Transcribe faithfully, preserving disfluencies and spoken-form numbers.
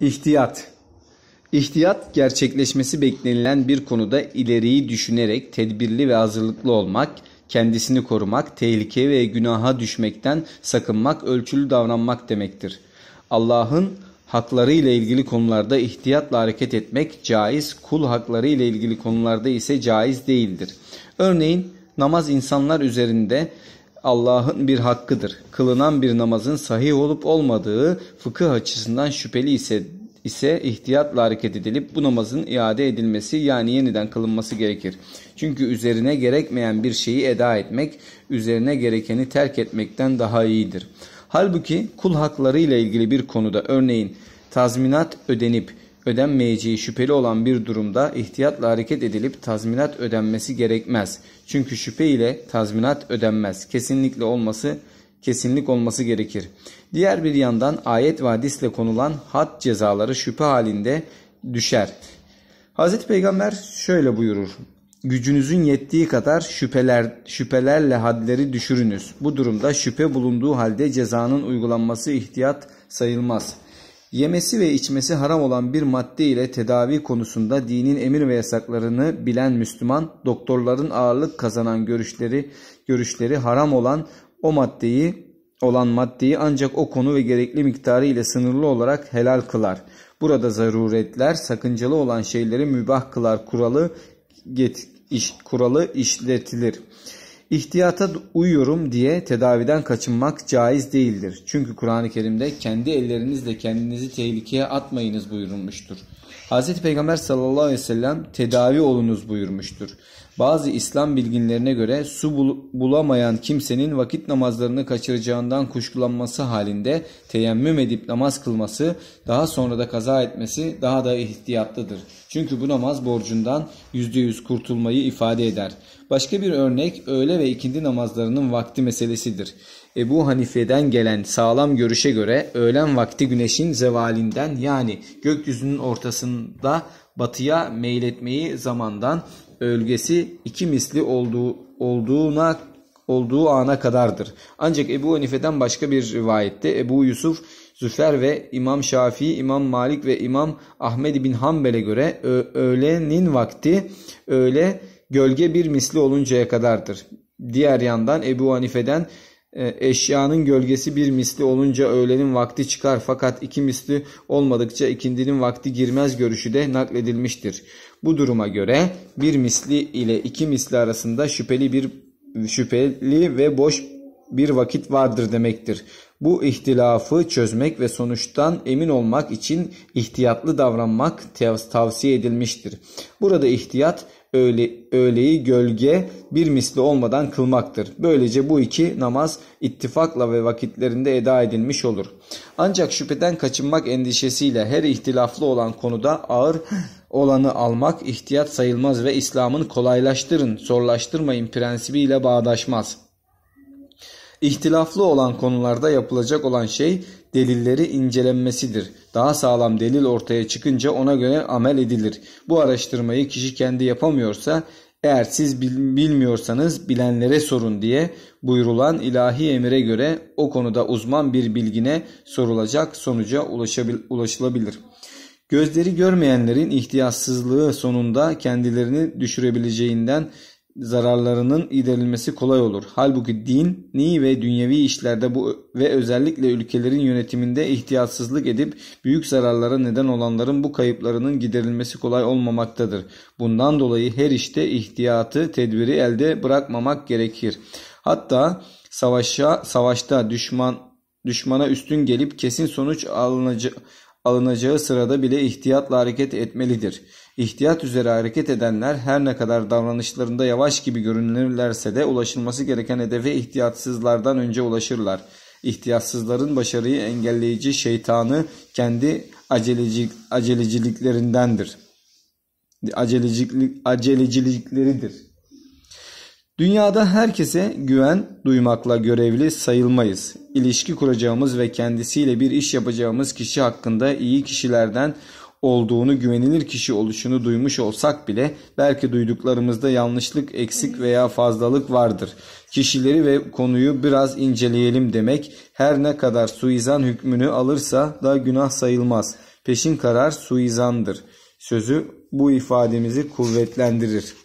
İhtiyat. İhtiyat, gerçekleşmesi beklenilen bir konuda ileriyi düşünerek tedbirli ve hazırlıklı olmak, kendisini korumak, tehlikeye ve günaha düşmekten sakınmak, ölçülü davranmak demektir. Allah'ın hakları ile ilgili konularda ihtiyatla hareket etmek caiz, kul hakları ile ilgili konularda ise caiz değildir. Örneğin namaz insanlar üzerinde Allah'ın bir hakkıdır. Kılınan bir namazın sahih olup olmadığı fıkıh açısından şüpheli ise ise ihtiyatla hareket edilip bu namazın iade edilmesi yani yeniden kılınması gerekir. Çünkü üzerine gerekmeyen bir şeyi eda etmek, üzerine gerekeni terk etmekten daha iyidir. Halbuki kul hakları ile ilgili bir konuda örneğin tazminat ödenip ödenmeyeceği şüpheli olan bir durumda ihtiyatla hareket edilip tazminat ödenmesi gerekmez. Çünkü şüphe ile tazminat ödenmez. Kesinlikle olması kesinlik olması gerekir. Diğer bir yandan ayet ve hadisle konulan had cezaları şüphe halinde düşer. Hazreti Peygamber şöyle buyurur: gücünüzün yettiği kadar şüpheler, şüphelerle hadleri düşürünüz. Bu durumda şüphe bulunduğu halde cezanın uygulanması ihtiyat sayılmaz. Yemesi ve içmesi haram olan bir madde ile tedavi konusunda dinin emir ve yasaklarını bilen Müslüman, doktorların ağırlık kazanan görüşleri görüşleri haram olan o maddeyi olan maddeyi ancak o konu ve gerekli miktarı ile sınırlı olarak helal kılar. Burada zaruretler sakıncalı olan şeyleri mübah kılar kuralı get, iş, kuralı işletilir. İhtiyata uyuyorum diye tedaviden kaçınmak caiz değildir. Çünkü Kur'an-ı Kerim'de kendi ellerinizle kendinizi tehlikeye atmayınız buyurulmuştur. Hazreti Peygamber sallallahu aleyhi ve sellem tedavi olunuz buyurmuştur. Bazı İslam bilginlerine göre su bul bulamayan kimsenin vakit namazlarını kaçıracağından kuşkulanması halinde teyemmüm edip namaz kılması, daha sonra da kaza etmesi daha da ihtiyatlıdır. Çünkü bu namaz borcundan yüzde yüz kurtulmayı ifade eder. Başka bir örnek öğle ve ikindi namazlarının vakti meselesidir. Ebu Hanife'den gelen sağlam görüşe göre öğlen vakti güneşin zevalinden yani gökyüzünün ortasında batıya meyletmeyi zamandan ölgesi iki misli olduğu, olduğuna olduğu ana kadardır. Ancak Ebu Hanife'den başka bir rivayette Ebu Yusuf Züfer ve İmam Şafii, İmam Malik ve İmam Ahmed bin Hanbel'e göre öğlenin vakti öğle gölge bir misli oluncaya kadardır. Diğer yandan Ebu Hanife'den eşyanın gölgesi bir misli olunca öğlenin vakti çıkar fakat iki misli olmadıkça ikindinin vakti girmez görüşü de nakledilmiştir. Bu duruma göre bir misli ile iki misli arasında şüpheli bir şüpheli ve boş bir vakit vardır demektir. Bu ihtilafı çözmek ve sonuçtan emin olmak için ihtiyatlı davranmak tavsiye edilmiştir. Burada ihtiyat öğle, öğleyi gölge bir misli olmadan kılmaktır. Böylece bu iki namaz ittifakla ve vakitlerinde eda edilmiş olur. Ancak şüpheden kaçınmak endişesiyle her ihtilaflı olan konuda ağır olanı almak ihtiyat sayılmaz ve İslam'ın kolaylaştırın, zorlaştırmayın prensibiyle bağdaşmaz. İhtilaflı olan konularda yapılacak olan şey delilleri incelenmesidir. Daha sağlam delil ortaya çıkınca ona göre amel edilir. Bu araştırmayı kişi kendi yapamıyorsa, eğer siz bilmiyorsanız bilenlere sorun diye buyurulan ilahi emire göre o konuda uzman bir bilgine sorulacak, sonuca ulaşılabilir. Gözleri görmeyenlerin ihtiyatsızlığı sonunda kendilerini düşürebileceğinden zararlarının giderilmesi kolay olur. Halbuki dini ve dünyevi işlerde bu ve özellikle ülkelerin yönetiminde ihtiyatsızlık edip büyük zararlara neden olanların bu kayıplarının giderilmesi kolay olmamaktadır. Bundan dolayı her işte ihtiyatı, tedbiri elde bırakmamak gerekir. Hatta savaşa, savaşta düşman düşmana üstün gelip kesin sonuç alınacağı, alınacağı sırada bile ihtiyatla hareket etmelidir. İhtiyat üzere hareket edenler her ne kadar davranışlarında yavaş gibi görünürlerse de ulaşılması gereken hedefe ihtiyatsızlardan önce ulaşırlar. İhtiyatsızların başarıyı engelleyici şeytanı kendi acelecilik, aceleciliklerindendir. Acelecilik, acelecilikleridir. Dünyada herkese güven duymakla görevli sayılmayız. İlişki kuracağımız ve kendisiyle bir iş yapacağımız kişi hakkında iyi kişilerden olduğunu, güvenilir kişi oluşunu duymuş olsak bile belki duyduklarımızda yanlışlık, eksik veya fazlalık vardır. Kişileri ve konuyu biraz inceleyelim demek her ne kadar suizan hükmünü alırsa da günah sayılmaz. Peşin karar suizandır sözü bu ifademizi kuvvetlendirir.